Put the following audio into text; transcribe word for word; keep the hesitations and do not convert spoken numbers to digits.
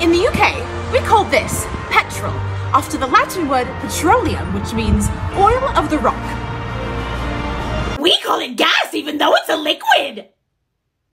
In the U K, we call this petrol, after the Latin word petroleum, which means oil of the rock. We call it gas even though it's a liquid!